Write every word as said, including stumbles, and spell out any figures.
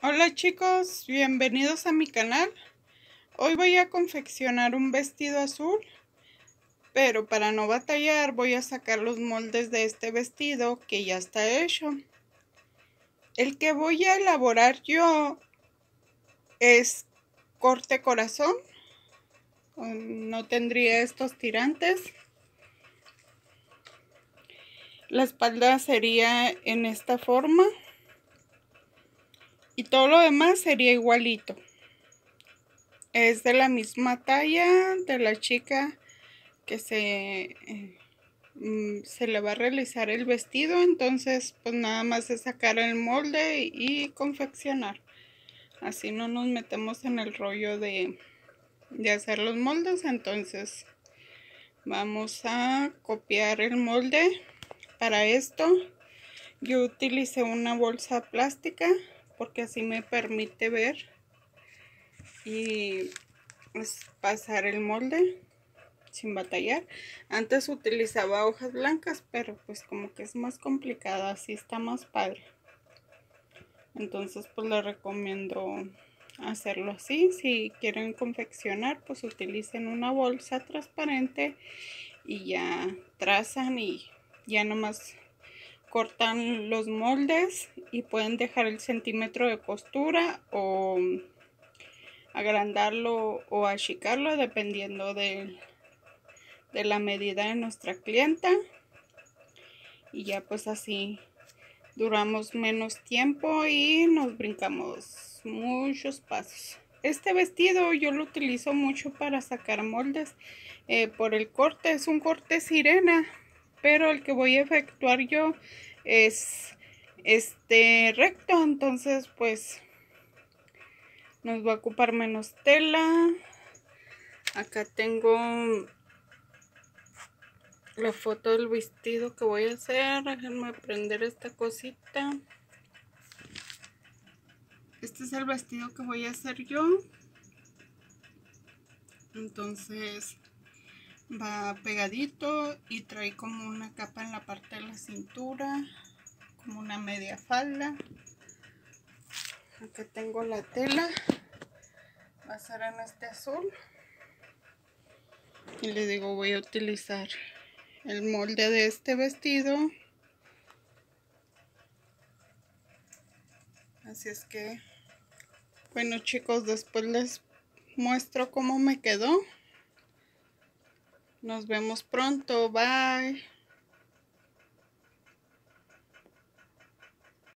Hola chicos, bienvenidos a mi canal. Hoy voy a confeccionar un vestido azul, pero para no batallar voy a sacar los moldes de este vestido que ya está hecho. El que voy a elaborar yo es corte corazón, no tendría estos tirantes. La espalda sería en esta forma y todo lo demás sería igualito. Es de la misma talla de la chica que se, eh, se le va a realizar el vestido. Entonces pues nada más es sacar el molde y confeccionar. Así no nos metemos en el rollo de, de hacer los moldes. Entonces vamos a copiar el molde. Para esto yo utilicé una bolsa plástica porque así me permite ver y pues, pasar el molde sin batallar. Antes utilizaba hojas blancas, pero pues como que es más complicado, así está más padre. Entonces pues les recomiendo hacerlo así. Si quieren confeccionar, pues utilicen una bolsa transparente y ya trazan y ya nomás cortan los moldes y pueden dejar el centímetro de costura o agrandarlo o achicarlo dependiendo del de la medida de nuestra clienta, y ya pues así duramos menos tiempo y nos brincamos muchos pasos. Este vestido yo lo utilizo mucho para sacar moldes eh, por el corte. Es un corte sirena, pero el que voy a efectuar yo es este recto, entonces pues nos va a ocupar menos tela. Acá tengo la foto del vestido que voy a hacer. Déjenme prender esta cosita. Este es el vestido que voy a hacer yo. Entonces va pegadito y trae como una capa en la parte de la cintura, como una media falda. Acá tengo la tela. Va a ser en este azul. Y les digo, voy a utilizar el molde de este vestido. Así es que, bueno chicos, después les muestro cómo me quedó. Nos vemos pronto, bye.